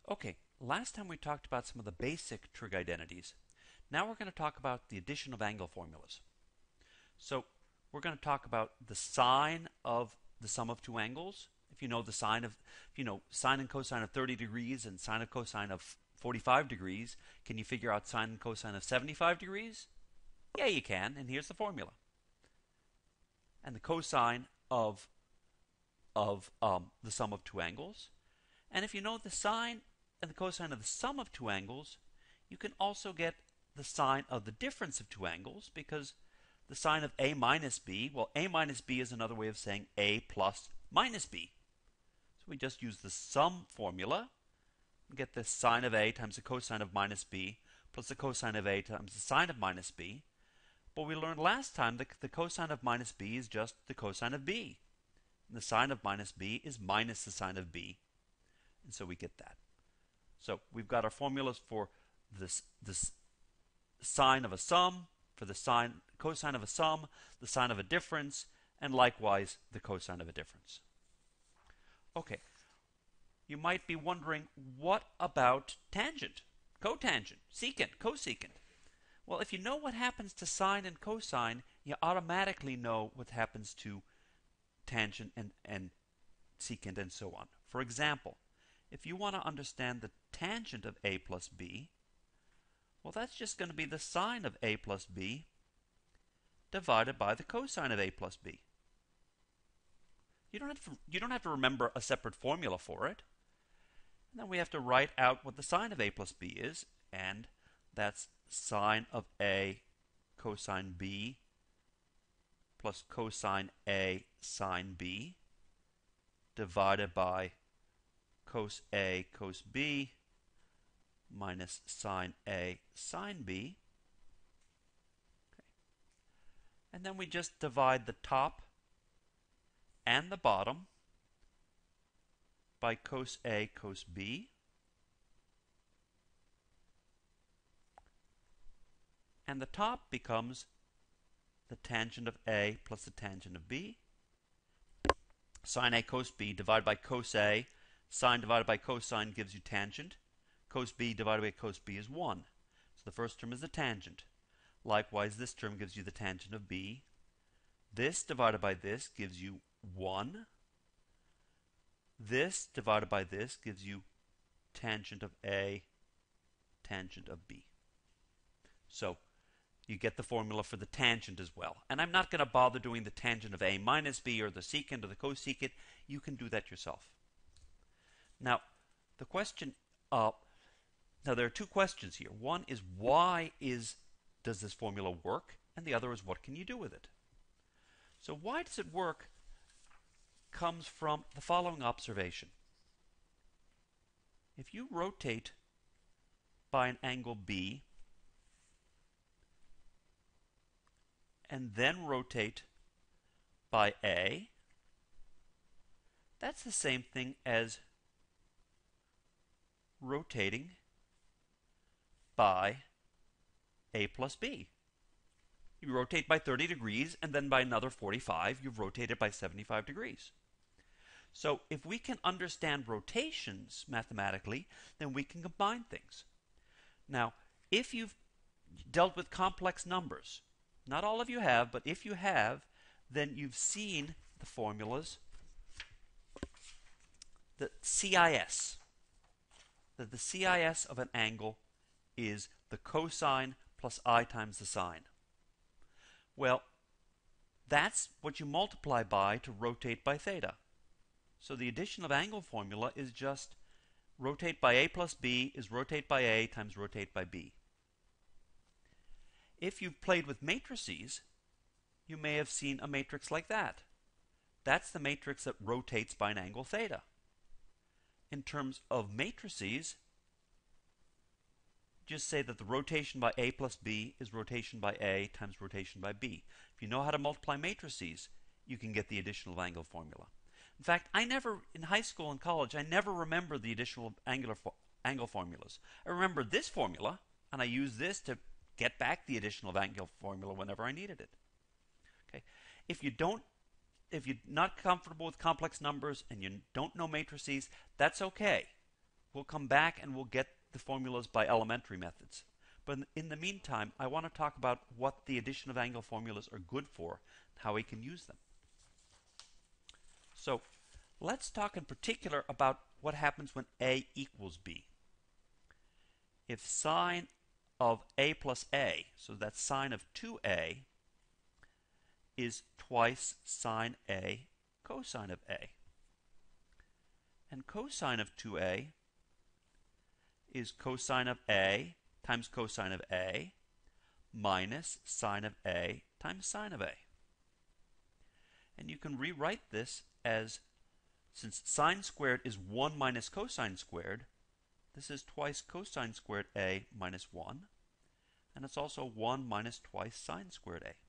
Okay, last time we talked about some of the basic trig identities. Now we're going to talk about the addition of angle formulas. So we're going to talk about the sine of the sum of two angles. If you know the sine of, sine and cosine of 30 degrees and sine and cosine of 45 degrees, can you figure out sine and cosine of 75 degrees? Yeah, you can, and here's the formula. And the cosine of the sum of two angles. And if you know the sine and the cosine of the sum of two angles, you can also get the sine of the difference of two angles, because the sine of a minus b, well, a minus b is another way of saying a plus minus b. So we just use the sum formula and get the sine of a times the cosine of minus b plus the cosine of a times the sine of minus b. But we learned last time that the cosine of minus b is just the cosine of b. And the sine of minus b is minus the sine of b. And so we get that. So we've got our formulas for this sine of a sum, for the cosine of a sum, the sine of a difference, and likewise the cosine of a difference. Okay, you might be wondering, what about tangent, cotangent, secant, cosecant? Well, if you know what happens to sine and cosine, you automatically know what happens to tangent and secant and so on. For example, if you want to understand the tangent of a plus b, well, that's just going to be the sine of a plus b divided by the cosine of a plus b. You don't have to remember a separate formula for it. And then we have to write out what the sine of a plus b is, and that's sine of a cosine b plus cosine a sine b divided by cos a cos b minus sine a sine b. Okay. And then we just divide the top and the bottom by cos a cos b. And the top becomes the tangent of a plus the tangent of b. Sine a cos b divided by cos a. Sine divided by cosine gives you tangent. Cos b divided by cos b is 1. So the first term is the tangent. Likewise, this term gives you the tangent of b. This divided by this gives you 1. This divided by this gives you tangent of a, tangent of b. So you get the formula for the tangent as well. And I'm not going to bother doing the tangent of a minus b or the secant or the cosecant. You can do that yourself. Now, the question, now there are two questions here. One is, does this formula work? And the other is, what can you do with it? So why does it work comes from the following observation. If you rotate by an angle b and then rotate by a, that's the same thing as rotating by a plus b. You rotate by 30 degrees, and then by another 45, you've rotated by 75 degrees. So if we can understand rotations mathematically, then we can combine things. Now, if you've dealt with complex numbers, not all of you have, but if you have, then you've seen the formulas, the CIS, that the CIS of an angle is the cosine plus I times the sine. Well, that's what you multiply by to rotate by theta. So the addition of angle formula is just rotate by a plus b is rotate by a times rotate by b. If you've played with matrices, you may have seen a matrix like that. That's the matrix that rotates by an angle theta. In terms of matrices, just say that the rotation by a plus b is rotation by a times rotation by b. If you know how to multiply matrices, you can get the additional angle formula. In fact, in high school and college, I never remember the additional angle formulas. I remember this formula, and I use this to get back the additional angle formula whenever I needed it. Okay. If you're not comfortable with complex numbers and you don't know matrices, that's okay. we'll come back and we'll get the formulas by elementary methods. But in the meantime, I want to talk about what the addition of angle formulas are good for, how we can use them. So let's talk in particular about what happens when A equals B. If sine of A plus A, so that's sine of 2A, is twice sine A cosine of A. And cosine of 2A is cosine of A times cosine of A minus sine of A times sine of A. And you can rewrite this as, since sine squared is 1 minus cosine squared, this is twice cosine squared A minus 1. And it's also 1 minus twice sine squared A.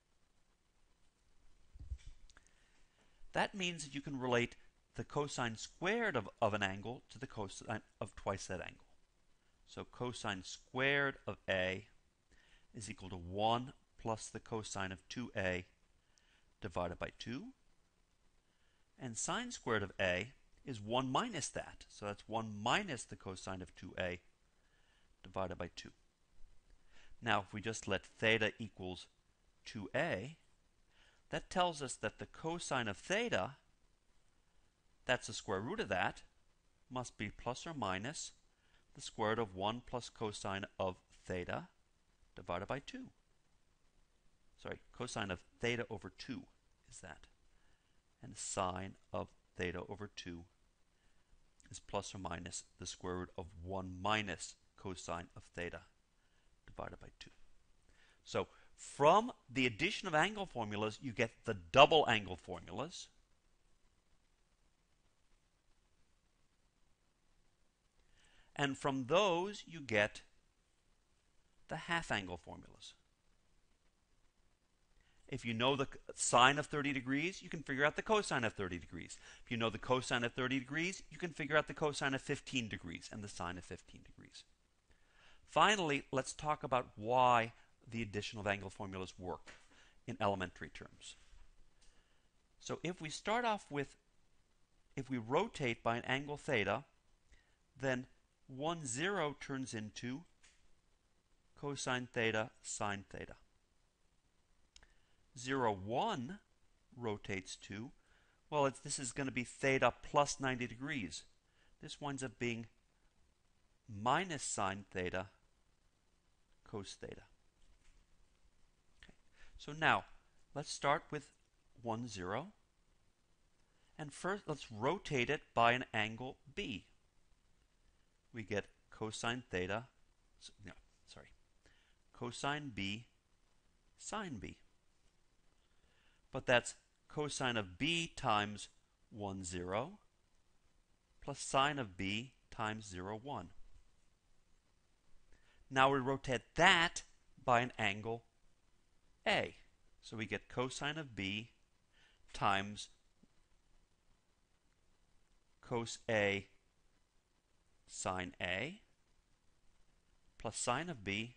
That means that you can relate the cosine squared of an angle to the cosine of twice that angle. So cosine squared of A is equal to 1 plus the cosine of 2A divided by 2. And sine squared of A is 1 minus that. So that's 1 minus the cosine of 2A divided by 2. Now, if we just let theta equals 2A, that tells us that the cosine of theta, that's the square root of that, must be plus or minus the square root of 1 plus cosine of theta divided by 2. Sorry, cosine of theta over 2 is that. And sine of theta over 2 is plus or minus the square root of 1 minus cosine of theta divided by 2. So from the addition of angle formulas, you get the double angle formulas. And from those, you get the half angle formulas. If you know the sine of 30 degrees, you can figure out the cosine of 30 degrees. If you know the cosine of 30 degrees, you can figure out the cosine of 15 degrees and the sine of 15 degrees. Finally, let's talk about why the addition of angle formulas work in elementary terms. So if we start off with, if we rotate by an angle theta, then 1, 0 turns into cosine theta sine theta. 0, 1 rotates to, well, this is going to be theta plus 90 degrees. This winds up being minus sine theta cos theta. Okay. So now, let's start with 1, 0. And first, let's rotate it by an angle B. We get cosine theta, cosine B sine B. But that's cosine of B times 1, 0 plus sine of B times 0, 1. Now we rotate that by an angle A. So we get cosine of B times cos A sine A plus sine of B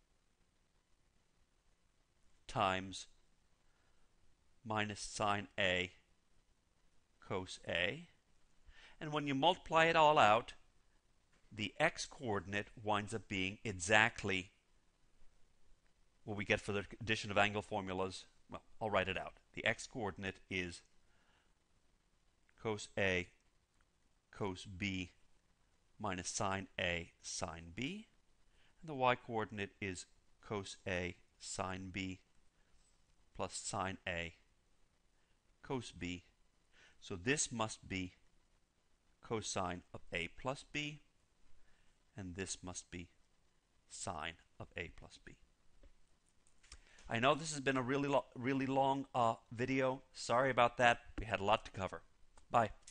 times minus sine A cos A. And when you multiply it all out, the x-coordinate winds up being exactly what we get for the addition of angle formulas. Well, I'll write it out. The x-coordinate is cos A cos B minus sine A sine B. And the y-coordinate is cos A sine B plus sine A cos B. So this must be cosine of A plus B, and this must be sine of A plus B. I know this has been a really long video. Sorry about that. We had a lot to cover. Bye.